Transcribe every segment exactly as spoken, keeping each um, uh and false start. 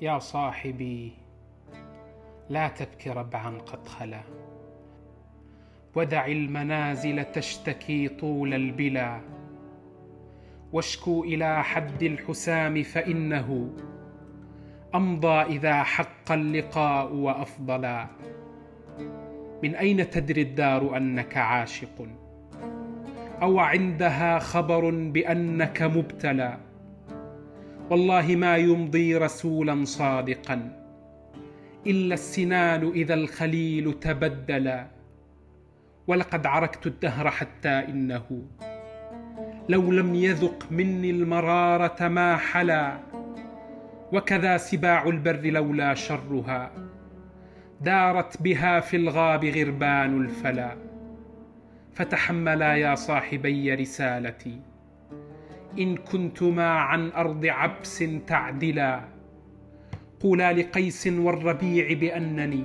يا صاحبي لا تبك ربعا قد خلا، ودع المنازل تشتكي طول البلا، واشكو إلى حد الحسام فإنه أمضى إذا حق اللقاء وأفضلا. من أين تدري الدار أنك عاشق، أو عندها خبر بأنك مبتلى؟ والله ما يمضي رسولا صادقا إلا السنان إذا الخليل تبدلا. ولقد عركت الدهر حتى إنه لو لم يذق مني المرارة ما حلا، وكذا سباع البر لولا شرها دارت بها في الغاب غربان الفلا. فتحملا يا صاحبي رسالتي إن كنتما عن أرض عبس تعدلا، قولا لقيس والربيع بأنني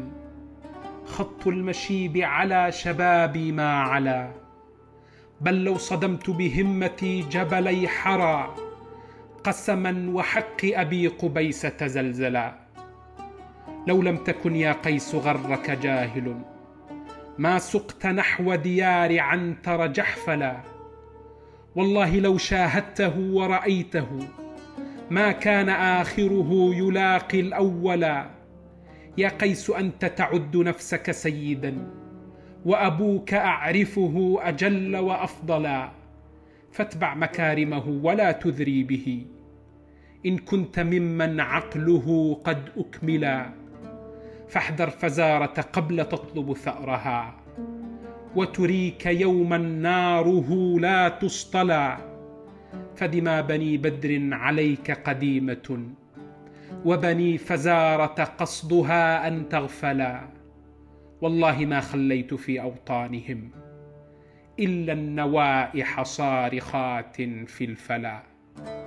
خط المشيب على شبابي ما علا. بل لو صدمت بهمتي جبلي حرى قسما وحق أبي قبيس تزلزلا. لو لم تكن يا قيس غرك جاهل ما سقت نحو ديار عنتر جحفلا. والله لو شاهدته ورأيته ما كان آخره يلاقي الأولا. يا قيس أنت تعد نفسك سيدا وأبوك أعرفه أجل وأفضلا، فاتبع مكارمه ولا تذري به إن كنت ممن عقله قد أكملا. فاحذر فزارة قبل تطلب ثأرها وتريك يوما ناره لا تصطلى. فدما بني بدر عليك قديمة وبني فزارة قصدها أن تغفلا. والله ما خليت في أوطانهم إلا النوائح صارخات في الفلا.